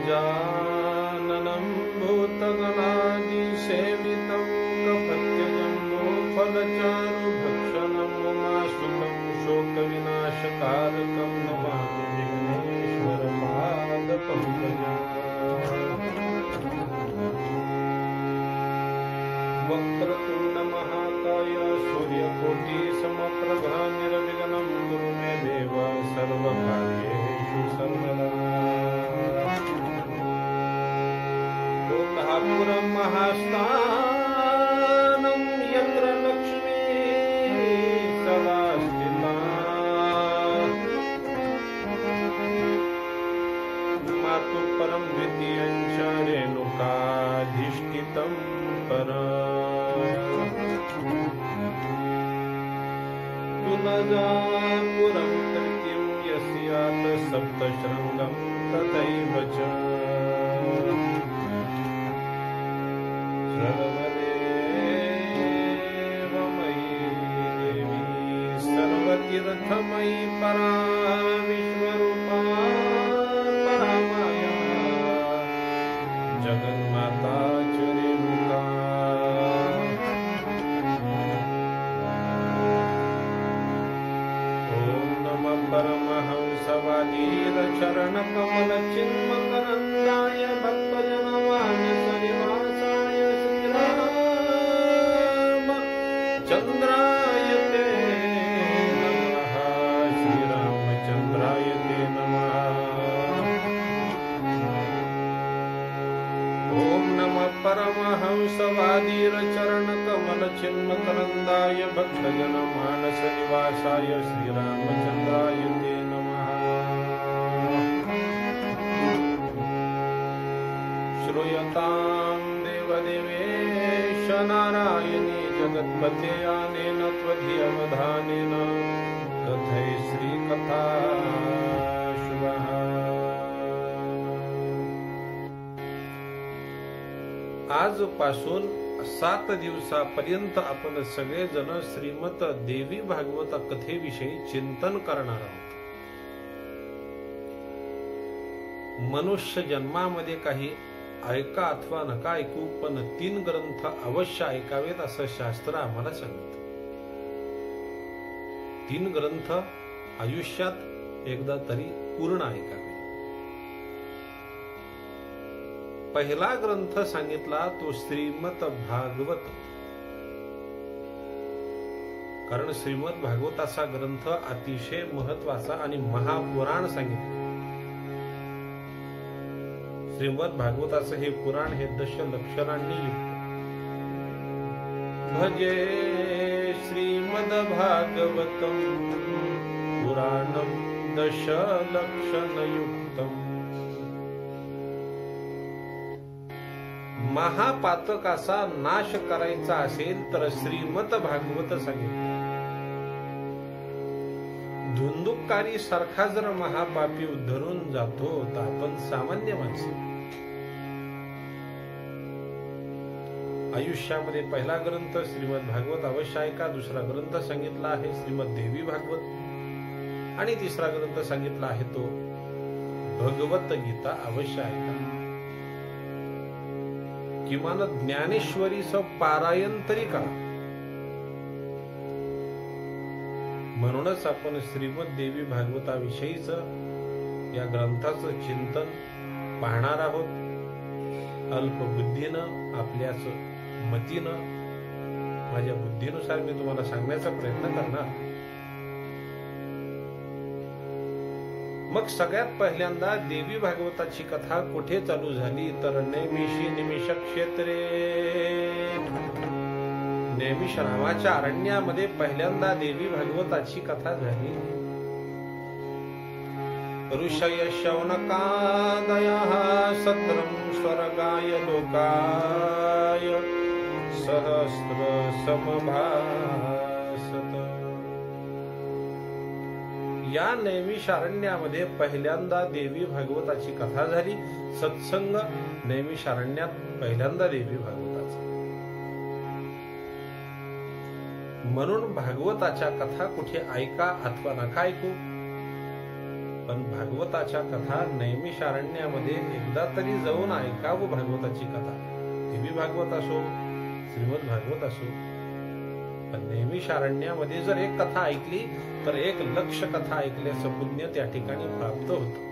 गजाननं भूतगणादिसेवितं कपत्यजम्बोफलचारुभक्षणं उमासुतं शोकविनाशकारकं नमामि विघ्नेश्वरपादपङ्कजम्। वक्रतुण्ड महाकाय सूर्यकोटिसमप्रभा निर्विघ्नं कुरु मे देव सर्वकार्येषु सर्वदा। लोकापुरं महास्थानं यत्र लक्ष्मी सदा स्थिता। मातु परं द्वितीयं च रेणुकाधिष्ठितं तुलजापुरं तृतीयं यस्यात् सप्तशृङ्गं तथैव च। सर्वदेवमयी देवी सर्वतीर्थमयी परा विश्वरूपा परमाया जगन्माता च रेणुका। परमहंसवादीर चरणकमलचिन्मकरन्दाय भक्तजनमानसनिवासाय श्रीरामचन्द्राय ते नमः। श्रीरामचन्द्राय ते नमः। ॐ नमः परमहंसवादीर चरणकमलचिन्मकरन्दाय भक्तजनमानसनिवासाय श्रीरामचन्द्राय ते नमः। श्रूयतां देवदेवेश नारायणी जगत्पते अनेन त्वदीयवधानेन कथय श्रीकथा शुभः। आजपासून 7 दिवसापर्यंत आपण सगळेजण श्रीमद देवी भागवत कथेविषयी चिंतन करणार आहोत। मनुष्य जन्मामध्ये काही ऐका अथवा नका ऐकू, पण 3 ग्रंथ अवश्य ऐकावेत असं शास्त्र आम्हाला सांगतं। 3 ग्रंथ आयुष्यात एकदा तरी पूर्ण ऐकावे। पहिला ग्रंथ सांगितला तो श्रीमद भागवत, कारण श्रीमद भागवताचा ग्रंथ अतिशय महत्वाचा आणि महापुराण सांगितलं। श्रीमद भागवताचं हे पुराण हे दशलक्षणांनी युक्त। भजे श्रीमद भागवतम पुराणम दशलक्षणयुक्तम। महापातकाचा नाश करायचा असेल तर श्रीमद भागवत सांगितलं। धुंदुकारी सारखा जर महापापी उद्धरून जातो तर आपण सामान्य माणसं। आयुष्यामध्ये पहिला ग्रंथ श्रीमद भागवत अवश्य ऐका। दुसरा ग्रंथ सांगितला आहे श्रीमद देवी भागवत आणि तिसरा ग्रंथ सांगितला आहे तो भगवत गीता अवश्य ऐका। किमान ज्ञानेश्वरीचं पारायण तरी करा। म्हणूनच आपण श्रीमद देवी भागवताविषयीच या ग्रंथाचं चिंतन पाहणार आहोत। अल्पबुद्धीनं आपल्याच मतीनं माझ्या बुद्धीनुसार मी तुम्हाला सांगण्याचा प्रयत्न करणार। मग सगळ्यात पहिल्यांदा देवी भागवताची कथा कुठे चालू झाली तर नैमिषी निमिष क्षेत्रे। नैमिष नावाच्या अरण्यामध्ये पहिल्यांदा देवी भागवताची कथा झाली। ऋषय शौनकादयः सत्रं स्वर्गाय लोकाय सहस्र समभासत। या नैमिषारण्यामध्ये पहिल्यांदा देवी भागवताची कथा झाली। सत्संग नैमिषारण्यात पहिल्यांदा देवी भागवताचा। म्हणून भागवताच्या कथा कुठे ऐका अथवा नका ऐकू, पण भागवताच्या कथा नैमिषारण्यामध्ये एकदा तरी जाऊन ऐकावं भागवताची कथा. देवी भागवत असो, श्रीमद भागवत असो, पण नैमिषारण्यामध्ये जर एक कथा ऐकली तर 1,00,000 कथा ऐकल्याचं पुण्य त्या ठिकाणी प्राप्त होतं.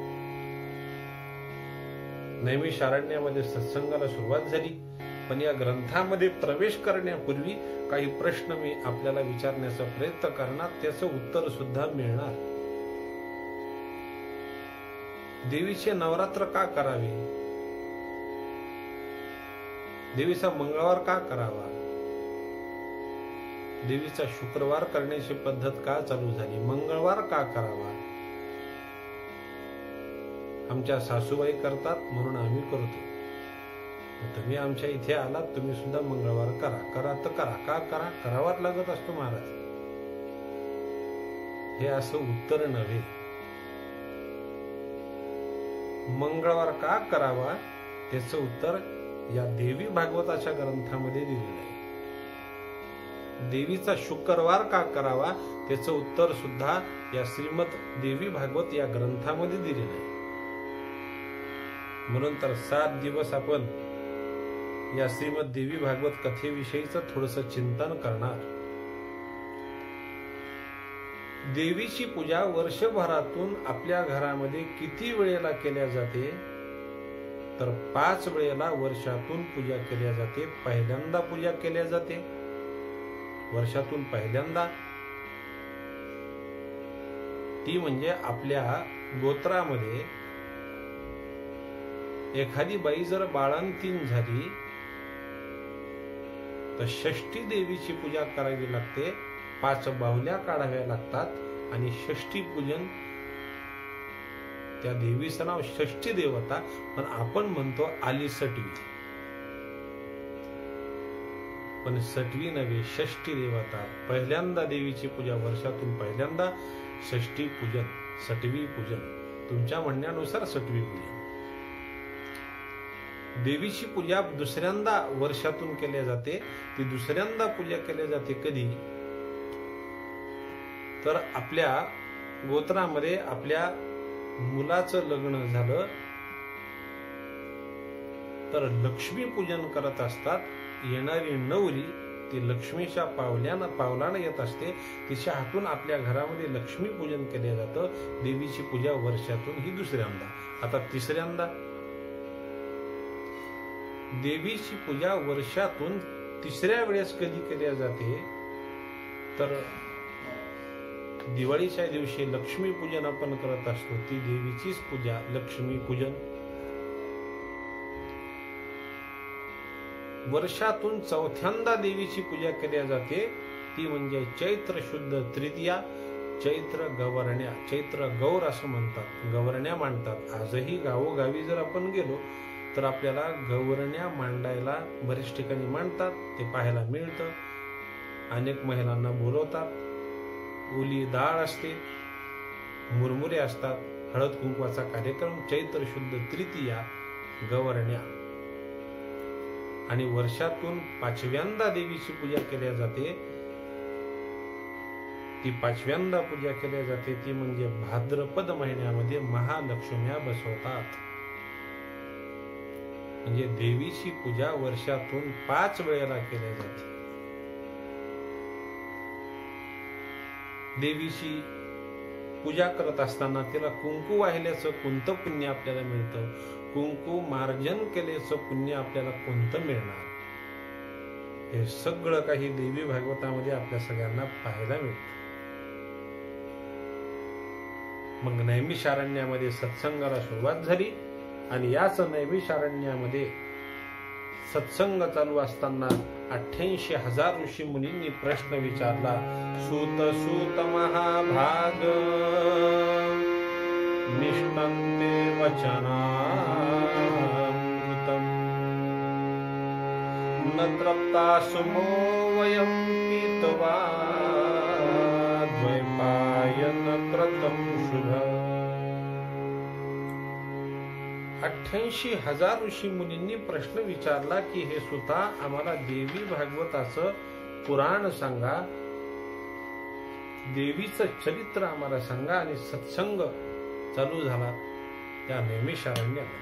नैमिषारण्यामध्ये सत्संगाला सुरुवात झाली, पण या ग्रंथामध्ये प्रवेश करण्यापूर्वी काही प्रश्न मी आपल्याला विचारण्याचा प्रयत्न करणार, त्याचं उत्तर सुद्धा मिळणार. देवीचे नवरात्र का करावे? देवीचा मंगळवार का करावा? देवीचा शुक्रवार करण्याची पद्धत का चालू झाली? मंगळवार का करावा? आमच्या सासूबाई करतात म्हणून आम्ही करतो. तुम्ही आमच्या इथे आलात, तुम्ही सुद्धा मंगळवार करा. करा तर करा. का करा? करावाच लागत असतो महाराज. हे असं उत्तर नव्हे. मंगळवार का करावा त्याचं उत्तर या देवी भागवताच्या ग्रंथामध्ये दिलेलं आहे. देवीचा शुक्रवार का करावा त्याचं उत्तर सुद्धा या श्रीमद देवी भागवत या ग्रंथामध्ये दिलेलं आहे. म्हणून तर 7 दिवस आपण या श्रीमद देवी भागवत कथेविषयीच थोडस चिंतन करणार. देवीची पूजा वर्षभरातून आपल्या घरामध्ये किती वेळेला केल्या जाते? तर 5 वेळेला वर्षातून पूजा केल्या जाते. पहिल्यांदा पूजा केल्या जाते वर्षातून पहिल्यांदा, ती म्हणजे आपल्या गोत्रामध्ये एखादी बाई जर बाळंतीण झाली तर षष्ठी देवीची पूजा करावी लागते. 5 बाहुल्या काढाव्या लागतात आणि षष्ठी पूजन, त्या देवीचं नाव षष्ठी देवता, पण आपण म्हणतो आली सटवी, पण सटवी नव्हे, षष्ठी देवता. पहिल्यांदा देवीची पूजा वर्षातून पहिल्यांदा, षष्ठी पूजन, सटवी पूजन, तुमच्या म्हणण्यानुसार सटवी पूजन. देवीची पूजा दुसऱ्यांदा वर्षातून केल्या जाते. ती दुसऱ्यांदा पूजा केल्या जाते कधी? तर आपल्या गोत्रामध्ये आपल्या मुलाचं लग्न झालं तर लक्ष्मी पूजन करत असतात. येणारी नवरी ती लक्ष्मीच्या पावलानं येत असते, तिच्या हातून आपल्या घरामध्ये लक्ष्मी पूजन केले जातं. देवीची पूजा वर्षातून ही दुसऱ्यांदा. आता तिसऱ्यांदा देवीची पूजा वर्षातून तिसऱ्या वेळेस कधी केल्या जाते? तर दिवाळीच्या दिवशी लक्ष्मी पूजन आपण करत असतो, ती देवीचीच पूजा, लक्ष्मी पूजन. वर्षातून चौथ्यांदा देवीची पूजा केल्या जाते, ती म्हणजे चैत्र शुद्ध तृतीया, चैत्र गौरण्या. चैत्र गौर असं म्हणतात, गौरण्या मांडतात. आजही गावोगावी जर आपण गेलो तर आपल्याला गौरण्या मांडायला बरेच ठिकाणी मांडतात, ते पाहायला मिळतं. अनेक महिलांना बोलवतात, ओली डाळ असते, मुरमुरे असतात, हळद कुंकवाचा कार्यक्रम. चैत्र शुद्ध तृतीया गौरण्या. आणि वर्षातून 5व्यांदा देवीची पूजा केल्या जाते. ती 5व्यांदा पूजा केल्या जाते ती म्हणजे भाद्रपद महिन्यामध्ये महालक्ष्म्या बसवतात. म्हणजे देवीची पूजा वर्षातून 5 वेळेला केल्या जाते. देवीची पूजा करत असताना तिला कुंकू वाहिल्याचं कोणतं पुण्य आपल्याला मिळतं? कुंकू मार्जन केल्याचं पुण्य आपल्याला कोणतं मिळणार? हे सगळं काही देवी भागवतामध्ये आपल्या सगळ्यांना पाहायला मिळतं. मग नैमिषारण्यामध्ये सत्संगाला सुरुवात झाली आणि याच नैमिषारण्यामध्ये सत्संग चालू असताना 88,000 ऋषी मुनींनी प्रश्न विचारला. सूत सूत महाभाग निष्ठन्ते वचनामृतम् न तृप्ता सुमो वयं पीत्वा द्वैपायन कृतं शुभ. 88,000 ऋषी मुनींनी प्रश्न विचारला की हे सुता आम्हाला देवी भागवताचं पुराण सांगा, देवीचं चरित्र आम्हाला सांगा आणि सत्संग चालू झाला त्या नैमिषारण्यामध्ये.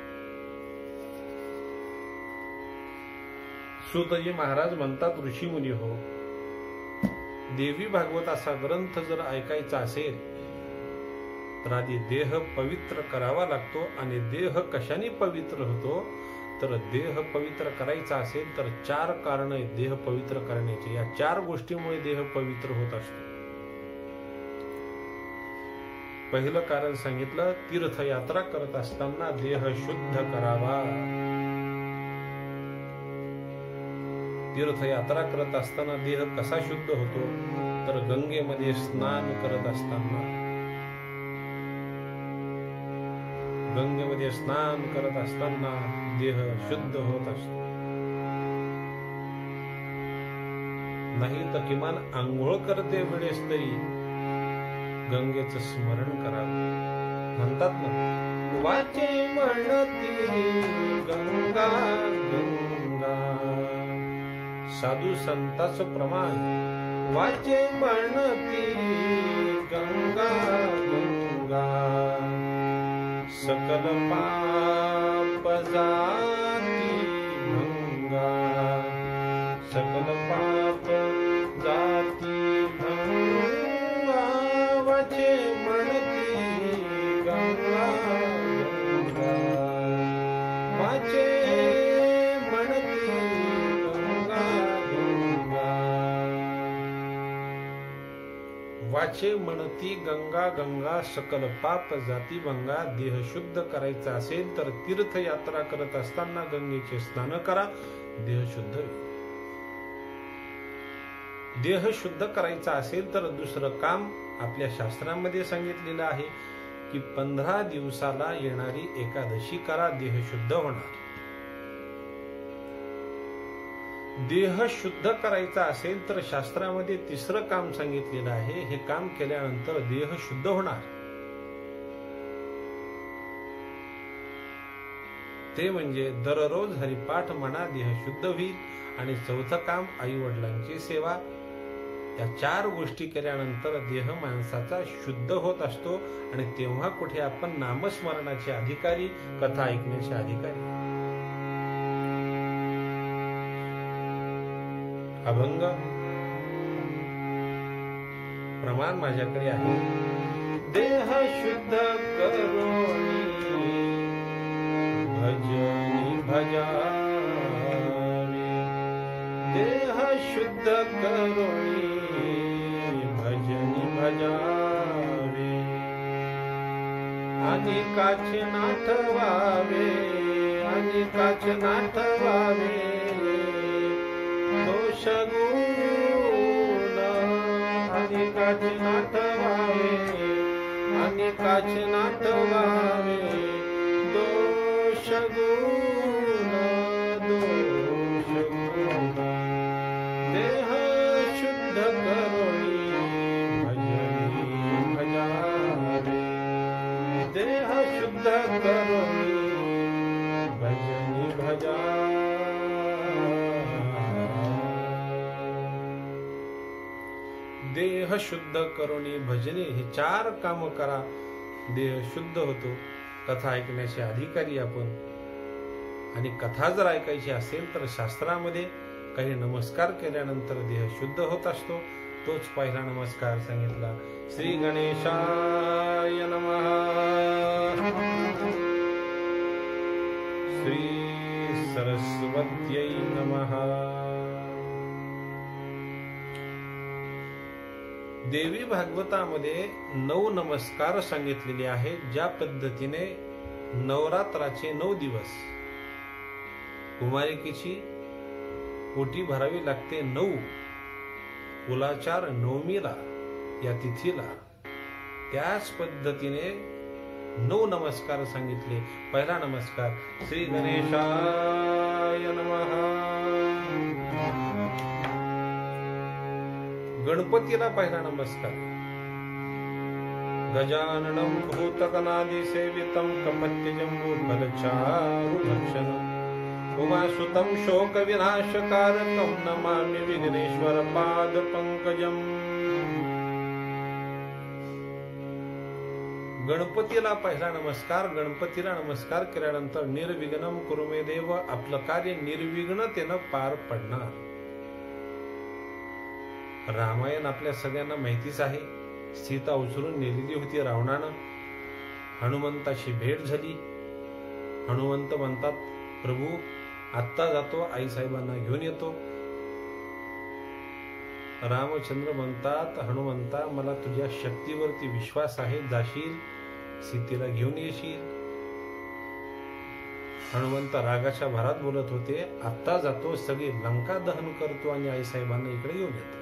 सूतजी महाराज म्हणतात, ऋषी मुनी हो, देवी भागवत असा ग्रंथ जर ऐकायचा असेल तर आधी देह पवित्र करावा लागतो. आणि देह कशाने पवित्र होतो तर देह पवित्र करायचा असेल तर 4 कारण आहेत देह पवित्र करण्याची. या 4 गोष्टीमुळे देह पवित्र होत असतो. पहिलं कारण सांगितलं, तीर्थयात्रा करत असताना देह शुद्ध करावा. तीर्थयात्रा करत असताना देह कसा शुद्ध होतो तर गंगेमध्ये स्नान करत असताना, गंगेमध्ये स्नान करत असताना देह शुद्ध होत असतो. नाही तर किमान आंघोळ करते वेळेस तरी गंगेचं स्मरण करावं. म्हणतात ना, वाचे म्हणती गंगा गंगा, साधू संताचं प्रमाण. वाचे म्हणती गंगा गंगा, सकल पाप जाती भंगा, सकल पाप जाती भंगा. वाचे म्हणती गंगा गंगा, वाचे म्हणती गंगा गंगा. वाचे म्हणती गंगा गंगा, सकल पाप जाती भंगा. देह शुद्ध करायचा असेल तर तीर्थयात्रा करत असताना गंगेचे स्नान करा, देह शुद्ध होईल. देह शुद्ध करायचा असेल तर दुसरं काम आपल्या शास्त्रामध्ये सांगितलेलं आहे की 15 दिवसाला येणारी एकादशी करा, देह शुद्ध होणार. देह शुद्ध करायचा असेल तर शास्त्रामध्ये तिसरं काम सांगितलेलं आहे. हे काम केल्यानंतर देह शुद्ध होणार. ते म्हणजे दररोज हरिपाठ म्हणा, देह शुद्ध होईल. आणि चौथं काम आई वडिलांची सेवा. या 4 गोष्टी केल्यानंतर देह माणसाचा शुद्ध होत असतो. आणि तेव्हा कुठे आपण नामस्मरणाचे अधिकारी, कथा ऐकण्याचे अधिकारी. अभंग प्रमाण माझ्याकडे आहे. देह शुद्ध करोनी भजनी भजावे, देह शुद्ध करोनी भजनी भजावे. अनेकाचे नाठवावे, अनेकाचे नाठवावे. दोष गुण अनेकाचे नाठवावे, अनेकाचे नाठवावे. दोष गुण, दोष गुण. देह शुद्ध करोनी भजनी भजावे, देह शुद्ध करोनी भजनी भजावे. देह शुद्ध करोनी भजनी, हे 4 काम करा, देह शुद्ध होतो. कथा ऐकण्याचे अधिकारी आपण. आणि कथा जर ऐकायची असेल तर शास्त्रामध्ये काही नमस्कार केल्यानंतर देह शुद्ध होत असतो. तोच पहिला नमस्कार सांगितला, श्री गणेशाय नमः, श्री सरस्वत्यै नमः. देवी भागवतामध्ये 9 नमस्कार सांगितलेले आहेत. ज्या पद्धतीने नवरात्राचे 9 दिवस कुमारिकेची ओटी भरावी लागते 9 कुलाचार नवमीला या तिथीला, त्याच पद्धतीने 9 नमस्कार सांगितले. पहिला नमस्कार, श्री गणेशाय नमः. गणपतीला पहिला नमस्कार. गजाननं भूतगणादि सेवितं कपत्यजम्बूफलचारुभक्षणम् उमासुतं शोकविनाशकारकं नमामि विघ्नेश्वर पादपङ्कजम्. गणपतीला पहिला नमस्कार. गणपतीला नमस्कार केल्यानंतर निर्विघ्नम कुरु मे देव, आपलं कार्य निर्विघ्नतेनं पार पडणार. रामायण आपल्या सगळ्यांना माहितीच आहे. सीता उचलून नेलेली होती रावणानं. हनुमंताशी भेट झाली. हनुमंत म्हणतात, प्रभू आत्ता जातो, आईसाहेबांना घेऊन येतो. रामचंद्र म्हणतात, हनुमंता मला तुझ्या शक्तीवरती विश्वास आहे, जाशील, सीतेला घेऊन येशील. हनुमंत रागाच्या भरात बोलत होते, आत्ता जातो, सगळी लंका दहन करतो आणि आईसाहेबांना इकडे घेऊन येतो.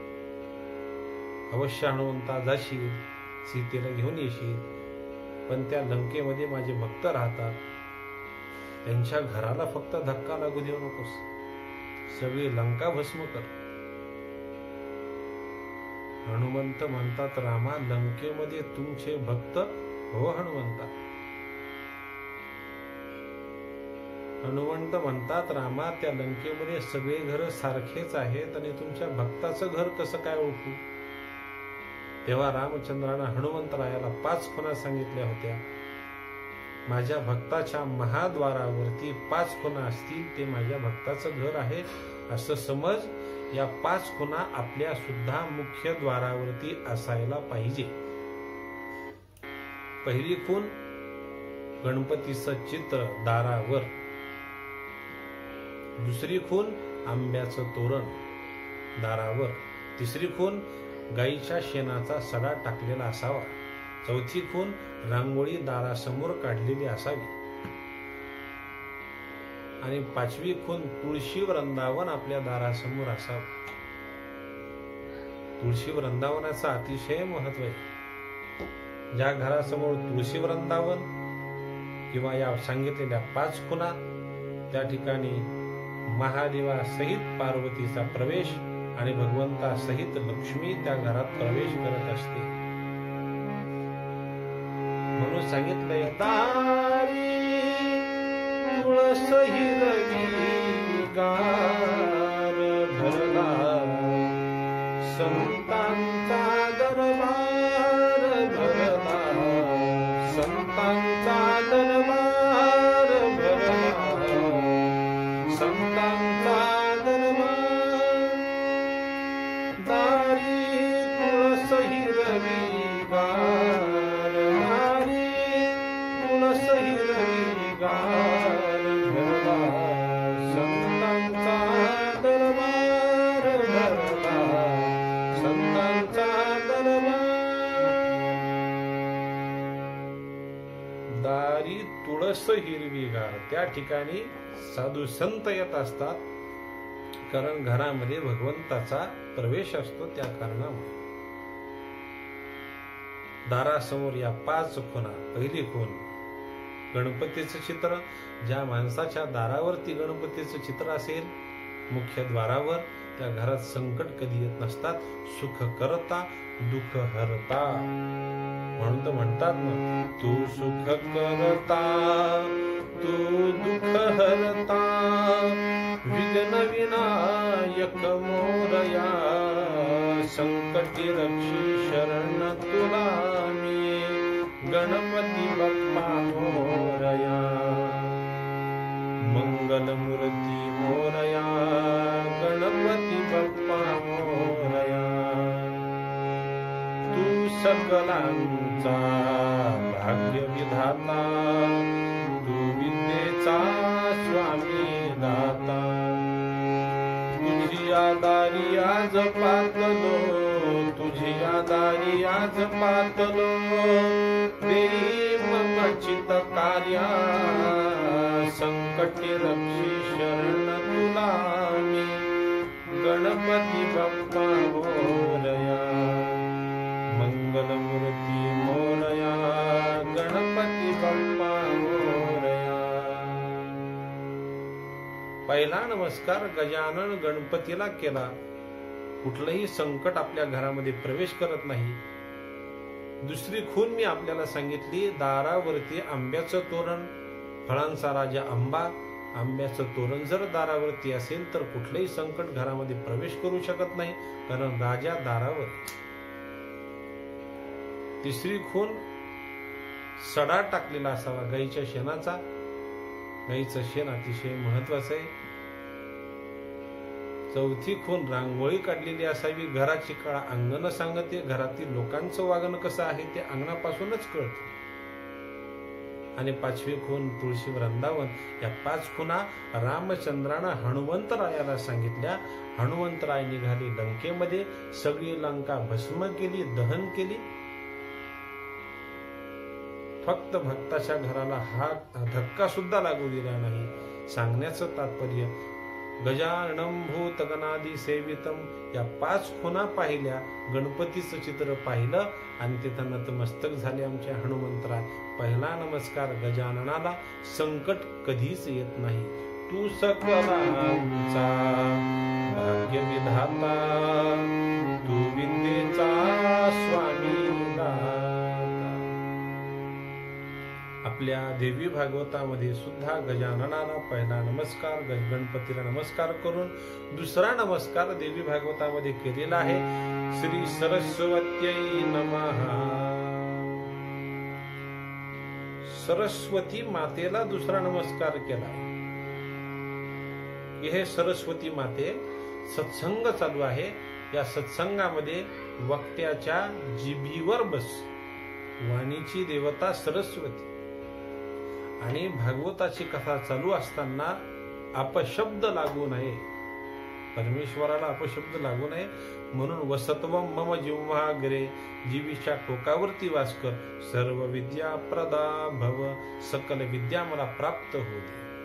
अवश्य हनुमंता जाशील, सीतेला घेऊन येशील, पण त्या लंकेमध्ये माझे भक्त राहतात, त्यांच्या घराला फक्त धक्का लागू देऊ नकोस, सगळी लंका भस्म कर. हनुमंत म्हणतात, रामा लंकेमध्ये तुमचे भक्त? हो हनुमंता. हनुमंत म्हणतात, रामा त्या लंकेमध्ये सगळे घर सारखेच आहेत आणि तुमच्या भक्ताचं घर कसं काय ओळखू? तेव्हा रामचंद्रानं हनुमंतरायाला 5 खुणा सांगितल्या होत्या. माझ्या भक्ताच्या महाद्वारावरती 5 खुणा असतील, ते माझ्या भक्ताचं घर आहे असं समज. या 5 खुणा आपल्या सुद्धा मुख्य द्वारावरती असायला पाहिजे. पहिली खूण गणपतीचं चित्र दारावर. दुसरी खूण आंब्याचं तोरण दारावर. तिसरी खूण गाईच्या शेणाचा सडा टाकलेला असावा. चौथी खूण रांगोळी दारासमोर काढलेली असावी. आणि 5वी खूण तुळशी वृंदावन आपल्या दारासमोर असावं. तुळशी वृंदावनाचं अतिशय महत्व आहे. ज्या घरासमोर तुळशी वृंदावन किंवा या सांगितलेल्या 5 खुणा, त्या ठिकाणी महादेवासहित पार्वतीचा प्रवेश आणि भगवंतासहित लक्ष्मी त्या घरात प्रवेश करत असते. म्हणून सांगितलंय, दारी तुळस हिरवी गार भरला, संतांचा दरबार भरला, संतांचा दरबार भरला, संतांचा दरबार. दारी तुळस हिरवी गार, दारी तुळस हिरवी गार भरला, संतांचा दरबार भरला, संतांचा दरबार. दारी तुळस हिरवीगार, त्या ठिकाणी साधू संत येत असतात, कारण घरामध्ये भगवंताचा प्रवेश असतो. त्या कारणामुळे दारासमोर या 5 खुणा. पहिली खूण गणपतीचं चित्र. ज्या माणसाच्या दारावरती गणपतीचं चित्र असेल मुख्य द्वारावर, त्या घरात संकट कधी येत नसतात. सुख करता दुःख हरता. म्हणून तर म्हणतात ना, तू सुख करता तू दुःख हरता, विघ्न विनायक मोरया, संकटी रक्षी शरण तुला मी, गणपती बाप्पा मोरया. मंगलमूर्ती मोरया, गणपती बाप्पा मोरया. तू सकलांचा भाग्य विधाता, तू विद्येचा स्वामी दाता. तुझी आदारी आज पातलो, तुझी आदारी आज पातलो, देई ममचित कार्या, संकटी रक्षी शरण तुला मी, गणपती बाप्पा मोरया. मंगलमूर्ती मोरया, गणपती बाप्पा मोरया. पहिला नमस्कार गजानन गणपतीला केला. कुठलंही संकट आपल्या घरामध्ये प्रवेश करत नाही. दुसरी खूण मी आपल्याला सांगितली, दारावरती आंब्याचं तोरण. फळांचा राजा आंबा, आंब्याचं तोरण जर दारावरती असेल तर कुठलंही संकट घरामध्ये प्रवेश करू शकत नाही, कारण राजा दारावर. तिसरी खूण सडा टाकलेला असावा गाईच्या शेणाचा. गाईचं शेण अतिशय महत्वाचं आहे. चौथी खून रांगोळी काढलेली असावी. घराची कळा अंगण सांगते. घरातील लोकांचं वागणं कसं आहे ते अंगणापासूनच कळतं. आणि 5वी खून तुळशी वृंदावन. या 5 खुना रामचंद्रानं हनुमंतरायाला सांगितल्या. हनुमंतराय निघाले लंकेमध्ये. सगळी लंका भस्म केली, दहन केली. फक्त भक्ताच्या घराला हा धक्का सुद्धा लागू दिला नाही. सांगण्याचं तात्पर्य गजाननं भूतगणादि सेवितम. या 5 खुना पाहिल्या, गणपतीचं चित्र पाहिलं आणि तिथं नतमस्तक झाले आमचे हनुमंतराय. पहिला नमस्कार गजाननाला. संकट कधीच येत नाही. तू सकलांचा भाग्य विधाता, तू विद्येचा स्वामी दाता. आपल्या देवी भागवतामध्ये सुद्धा गजाननाला पहिला नमस्कार, गणपतीला नमस्कार करून दुसरा नमस्कार देवी भागवतामध्ये केलेला आहे. श्री सरस्वत्यै नमः. सरस्वती मातेला दुसरा नमस्कार केला. हे सरस्वती माते, सत्संग चालू आहे. या सत्संगामध्ये वक्त्याच्या जिभीवर बस. वाणीची देवता सरस्वती. आणि भागवताची कथा चालू असताना अपशब्द लागू नये. परमेश्वराला अपशब्द लागू नये म्हणून वसत्वम मम जिव्हाग्रे. जीवीच्या टोकावरती वास कर. सर्व विद्या प्रदा भव. सकल विद्या मला प्राप्त होते.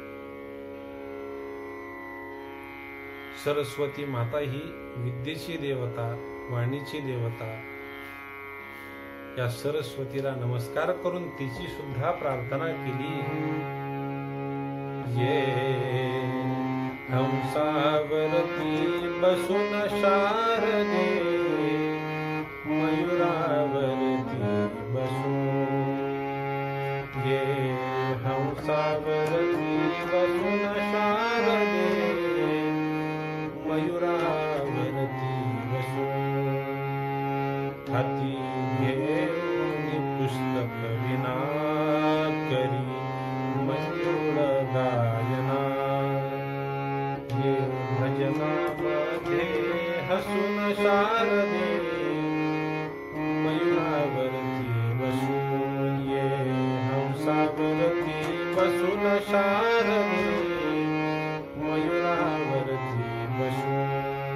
सरस्वती माता ही विद्येची देवता, वाणीची देवता. या सरस्वतीला नमस्कार करून तिची सुद्धा प्रार्थना केली. ये हंसावरती बसून शारदे, मयुरावरती बसून. ये हंसावरती बसून शारदे, मयुरावरती बसून. हाती पुस्तक विना करी मयूर गायना. ये भजनामध्ये हसून शारदे, मयूरावरती बसून. ये हंसावरती बसून शारदे, मयूरावरती बसून.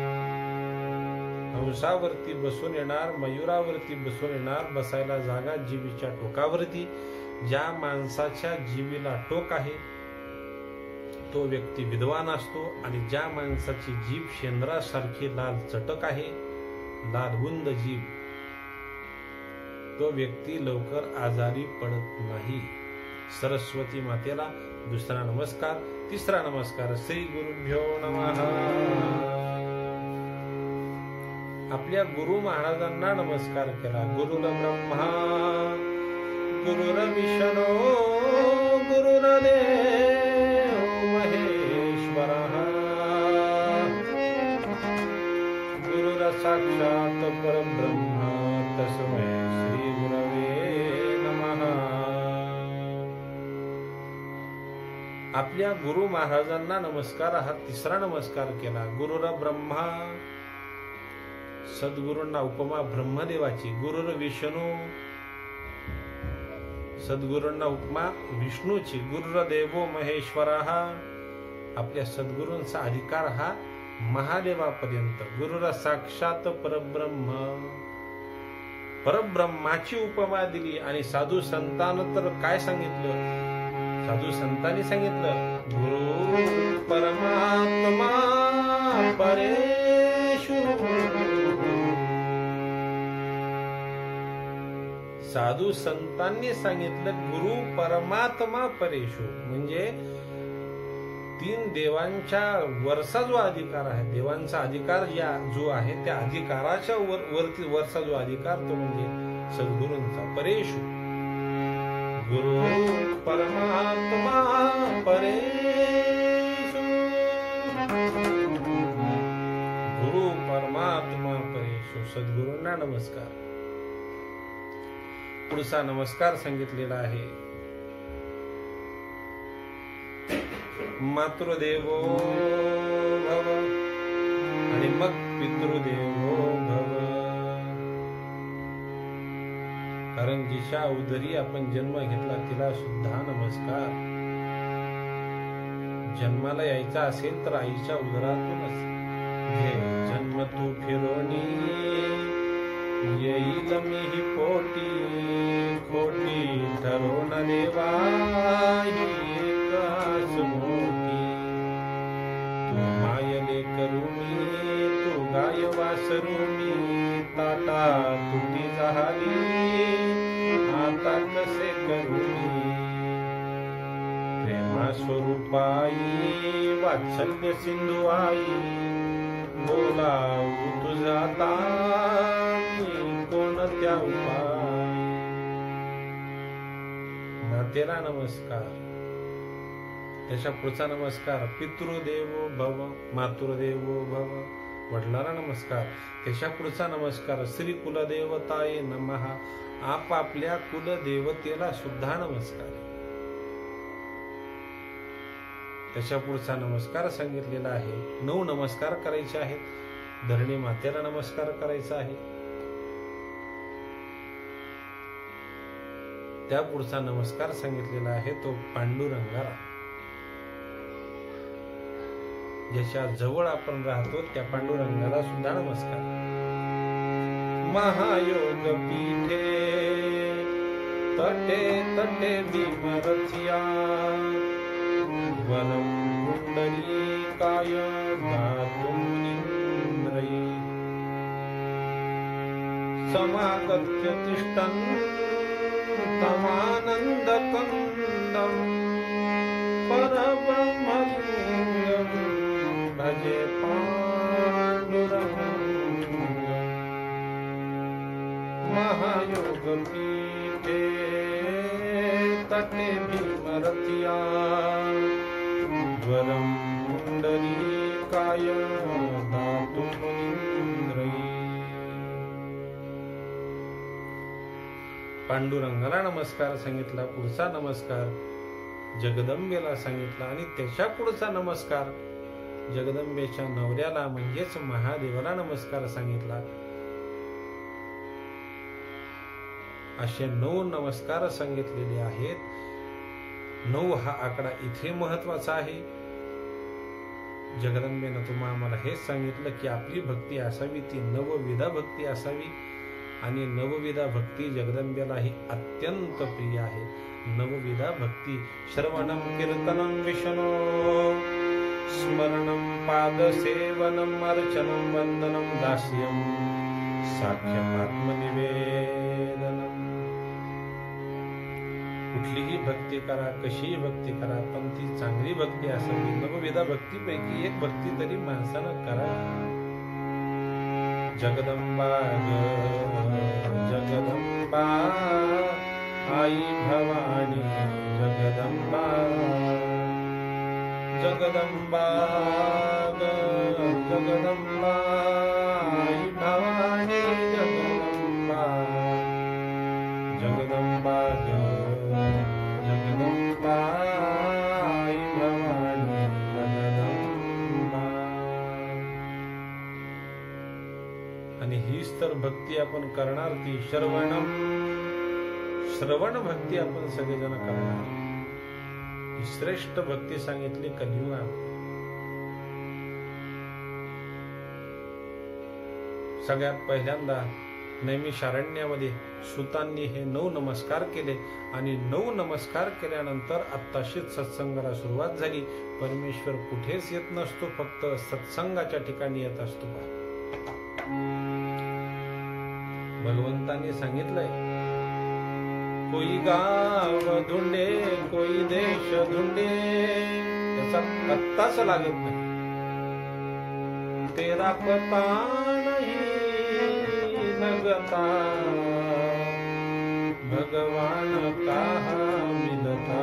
हंसावरती बसून येणार, मयुरावरती बसून येणार. बसायला जागा जिभीच्या टोकावरती. ज्या माणसाच्या जिभेला टोक आहे तो व्यक्ती विद्वान असतो. आणि ज्या माणसाची जीभ शेंद्रासारखी लाल चटक आहे, लालबुंद जीभ, तो व्यक्ती लवकर आजारी पडत नाही. सरस्वती मातेला दुसरा नमस्कार. तिसरा नमस्कार श्री गुरुभ्यो नमः. आपल्या गुरु महाराजांना नमस्कार केला. गुरुर ब्रह्मा गुरुर विष्णू गुरुर्देव महेश्वरः. गुरुर साक्षात परब्रह्म तस्मै श्री गुरवे नमः. आपल्या गुरु महाराजांना नमस्कार हा तिसरा नमस्कार केला. गुरुर ब्रह्मा, सद्गुरूंना उपमा ब्रह्मदेवाची. गुरुर विष्णू, सद्गुरूंना उपमा विष्णूची. गुरुर देवो महेश्वरः, आपल्या सद्गुरूंचा अधिकार हा महादेवापर्यंत. गुरुर साक्षात परब्रह्म, परब्रह्माची उपमा दिली. आणि साधू संतांना तर काय सांगितलं? साधू संतांनी सांगितलं गुरु परमात्मा परेशु. साधू संतांनी सांगितलं गुरु परमात्मा परेशु, म्हणजे 3 देवांच्या वरचा जो अधिकार आहे, देवांचा अधिकार जो आहे त्या अधिकाराच्या वरचा जो अधिकार तो म्हणजे सद्गुरूंचा. परेशु, गुरु परमात्मा परेशु. गुरु परमात्मा परेशु. सद्गुरूंना नमस्कार. पुढचा नमस्कार सांगितलेला आहे, मातृदेवो भव आणि मग पितृदेवो भव. कारण जिच्या उदरी आपण जन्म घेतला तिला सुद्धा नमस्कार. जन्माला यायचा असेल तर आईच्या उदरातूनच घे जन्म तू फिरोनी, येईल मीही पोटी खोटी, ठरवून देवा एकाच मोठी. तू मायले करुणी तू गाय वासरुणी, ताटा तुटी झाली आता कसे करुणी. प्रेमा स्वरूपाई वात्सल्य सिंधू आई, बोलावू तुझा कोणत्या उपाय. मातेला नमस्कार. त्याच्या पुढचा नमस्कार पितृदेवो भव मातृदेवो भव, वडिलांना नमस्कार. त्याच्या पुढचा नमस्कार श्री कुलदेवताये नमः, आपापल्या कुलदेवतेला सुद्धा नमस्कार. त्याच्या पुढचा नमस्कार सांगितलेला आहे, 9 नमस्कार करायचे आहेत. धरणी मातेला नमस्कार करायचा आहे. त्या पुढचा नमस्कार सांगितलेला आहे तो पांडुरंगाला. ज्याच्या जवळ आपण राहतो त्या पांडुरंगाला सुद्धा नमस्कार. महायोग पीठे तटे तटे भीमरथिया, वरं पुंडरीकाय दातुं इंद्रये. समागत्य तिष्ठन् तमानन्दकन्दं, परब्रह्मलिङ्गं भजे पाण्डुरङ्गं. महायोगपीठे तटे भीमरथिया, वरं पुंडरीकाय दातुं इंद्रये. पांडुरंगाला नमस्कार सांगितला. पुढचा नमस्कार जगदंबेला सांगितला आणि त्याच्या पुढचा नमस्कार जगदंबेच्या नवऱ्याला म्हणजेच महादेवाला नमस्कार सांगितला. असे 9 नमस्कार सांगितलेले आहेत. 9 हा आकडा इथे महत्वाचा आहे. जगदंबेनं तुम्हाला आम्हाला हेच सांगितलं की आपली भक्ती असावी ती नवविधा भक्ती असावी आणि नवविधा भक्ती जगदंबेला ही अत्यंत प्रिय आहे. नवविधा भक्ती श्रवणं कीर्तनं विष्णो, स्मरणं पादसेवनं अर्चनं वंदनं दास्यं साख्यमात्मनिवेदनं. कुठलीही भक्ती करा, कशीही भक्ती करा, पण ती चांगली भक्ती असावी. नवविधा भक्तीपैकी एक भक्ती तरी माणसानं करावी. जगदंबा जगदंबा आई भवानी, जगदंबा जगदंबा जगदंबा आई भवानी, जगदंबा जगदंबा जगदंबा आई भवानी, जगदंबा. आणि हीच तर भक्ती आपण करणार ती श्रवण भक्ती आपण सगळेजण करणार. ही श्रेष्ठ भक्ती सांगितली कलियुगात. सगळ्यात पहिल्यांदा नैमिषारण्यामध्ये सुतांनी हे 9 नमस्कार केले आणि 9 नमस्कार केल्यानंतर आत्ताशीच सत्संगाला सुरुवात झाली. परमेश्वर कुठेच येत नसतो, फक्त सत्संगाच्या ठिकाणी येत असतो. भगवंतांनी सांगितलंय, कोई गाव धुंडे कोई देश धुंडे, त्याचा पत्ताच लागत नाही. तेरा पता नहीं लगता, भगवान कहा मिलता,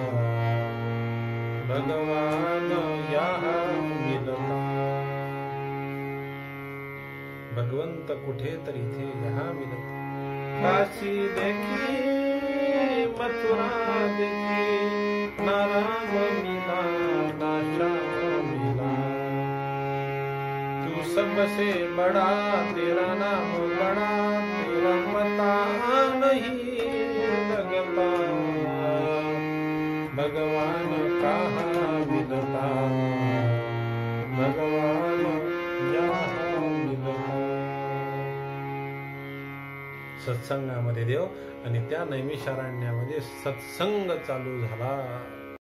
भगवान यहाँ मिलता. भगवंत कुठे तर इथे यहाँ मिलत. काशी देखी मथुरा देखी, ना राम मिला ना श्याम मिला। तू सबसे बड़ा तेरा नाम बड़ा, तेरा पता नहीं लगता। भगवान कहाँ मिलता, भगवान यहाँ मिलता। सत्संगामध्ये देव आणि त्या नैमिषारण्यामध्ये सत्संग चालू झाला।